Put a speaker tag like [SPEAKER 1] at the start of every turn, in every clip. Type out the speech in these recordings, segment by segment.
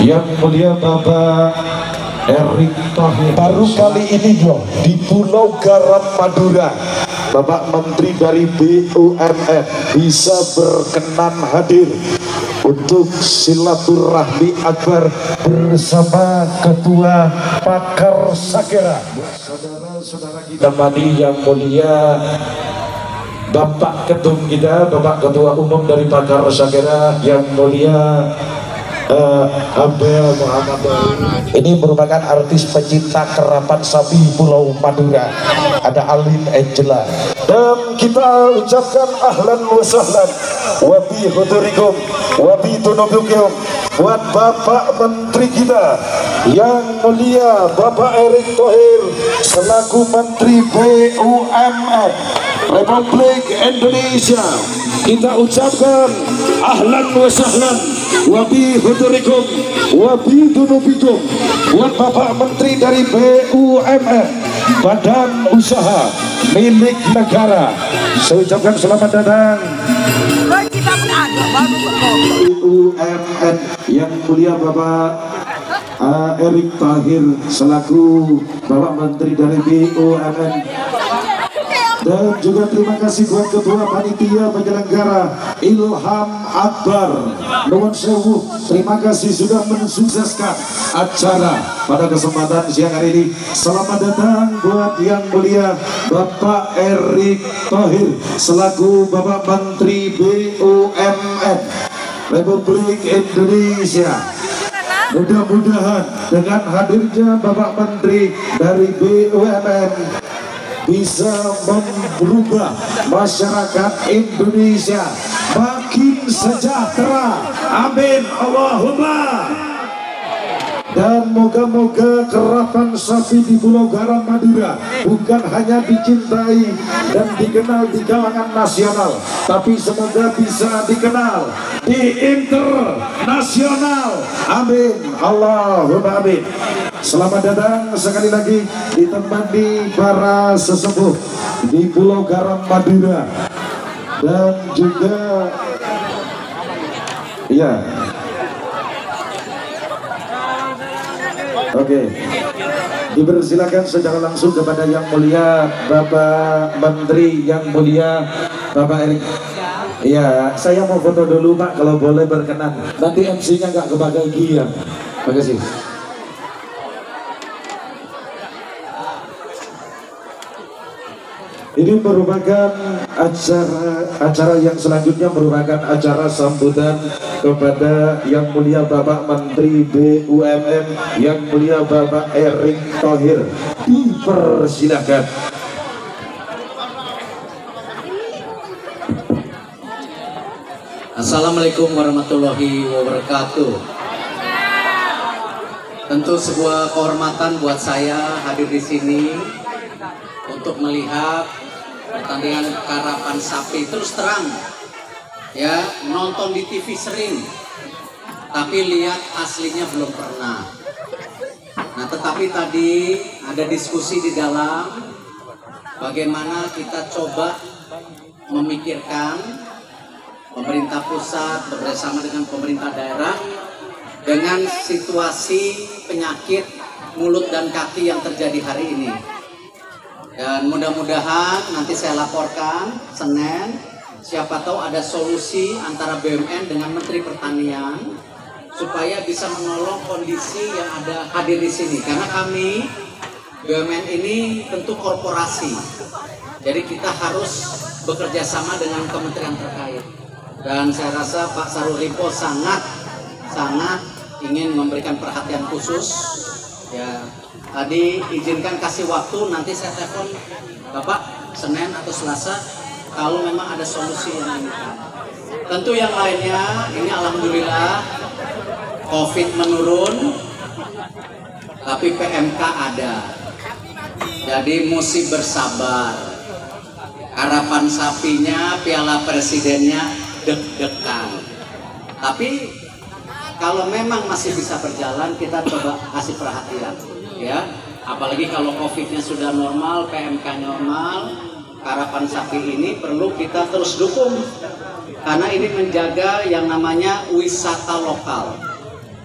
[SPEAKER 1] Yang mulia Bapak Erick Thohir.
[SPEAKER 2] Baru kali ini loh di Pulau Garam Madura Bapak Menteri dari BUMN bisa berkenan hadir untuk silaturahmi akbar bersama Ketua Pakar Sakera. Saudara-saudara kita mati yang mulia Bapak Ketum kita, Bapak Ketua Umum dari Pakar Sakera yang mulia Abel Muhammad. Ini merupakan artis pecinta kerapan sapi Pulau Madura. Ada Alin Angela. Dan kita ucapkan ahlan wa sahlan wa bi hudurikum wa bi tunubukum buat Bapak Menteri kita yang mulia Bapak Erick Thohir selaku Menteri BUMN Republik Indonesia. Kita ucapkan ahlan wa sahlan wa bi hudurikum wa bi dunubikum buat Bapak Menteri dari BUMN, Badan Usaha Milik Negara. Saya ucapkan selamat datang BUMN yang mulia Bapak Erick Thohir selaku Bapak Menteri dari BUMN. Dan juga terima kasih buat Ketua Panitia Penyelenggara Ilham Akbar Nuwun Sewu. Terima kasih sudah mensukseskan acara pada kesempatan siang hari ini. Selamat datang buat yang mulia Bapak Erick Thohir selaku Bapak Menteri BUMN Republik Indonesia. Mudah-mudahan dengan hadirnya Bapak Menteri dari BUMN bisa merubah masyarakat Indonesia makin sejahtera. Amin Allahumma. Dan moga-moga kerapan sapi di Pulau Garam Madura bukan hanya dicintai dan dikenal di kalangan nasional, tapi semoga bisa dikenal di internasional. Amin Allahumma amin. Selamat datang sekali lagi ditemani para sesepuh di Pulau Garam Madura. Dan juga ya oke, dipersilakan secara langsung kepada yang mulia Bapak Menteri yang mulia Bapak Erick. Ya, saya mau foto dulu Pak kalau boleh berkenan. Nanti MC-nya nggak kebagian. Terima kasih. Ini merupakan acara yang selanjutnya merupakan acara sambutan kepada yang mulia Bapak Menteri BUMN yang mulia Bapak Erick Thohir. Dipersilakan.
[SPEAKER 3] Assalamualaikum warahmatullahi wabarakatuh. Tentu sebuah kehormatan buat saya hadir di sini untuk melihat pertandingan karapan sapi. Terus terang ya, nonton di TV sering, tapi lihat aslinya belum pernah. Nah, tetapi tadi ada diskusi di dalam bagaimana kita coba memikirkan pemerintah pusat bersama dengan pemerintah daerah dengan situasi penyakit mulut dan kaki yang terjadi hari ini. Dan mudah-mudahan nanti saya laporkan Senin, siapa tahu ada solusi antara BUMN dengan Menteri Pertanian supaya bisa menolong kondisi yang ada hadir di sini. Karena kami BUMN ini tentu korporasi, jadi kita harus bekerja sama dengan kementerian terkait. Dan saya rasa Pak Sarul Limpo sangat ingin memberikan perhatian khusus. Ya, tadi izinkan kasih waktu, nanti saya telepon Bapak Senin atau Selasa kalau memang ada solusi yang ini. Tentu yang lainnya, ini alhamdulillah COVID menurun, tapi PMK ada. Jadi mesti bersabar. Harapan sapinya, piala presidennya deg-degan. Tapi kalau memang masih bisa berjalan, kita coba kasih perhatian, ya. Apalagi kalau COVID-nya sudah normal, PMK normal, karapan sapi ini perlu kita terus dukung, karena ini menjaga yang namanya wisata lokal.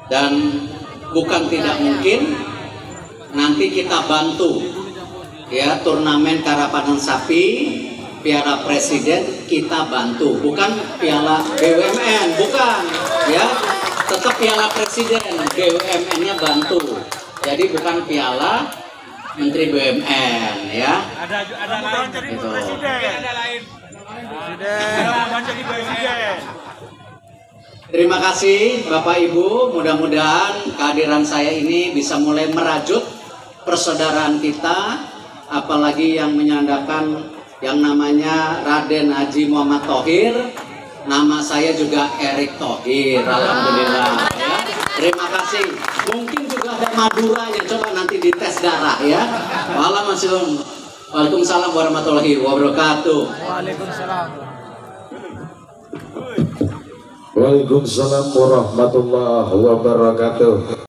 [SPEAKER 3] Dan bukan tidak mungkin nanti kita bantu ya turnamen karapan sapi Piala Presiden, kita bantu, bukan Piala BUMN, bukan ya, tetap Piala Presiden, BUMN-nya bantu. Jadi bukan Piala Menteri BUMN ya. Ada lain gitu. Ada lain. Presiden. Terima kasih Bapak Ibu, mudah-mudahan kehadiran saya ini bisa mulai merajut persaudaraan kita, apalagi yang menyandarkan yang namanya Raden Haji Muhammad Thohir. Nama saya juga Erick Thohir, alhamdulillah ya. Terima kasih. Mungkin juga ada Madura yang coba nanti dites darah ya. Waalaikumsalam warahmatullahi wabarakatuh.
[SPEAKER 2] Waalaikumsalam warahmatullahi wabarakatuh.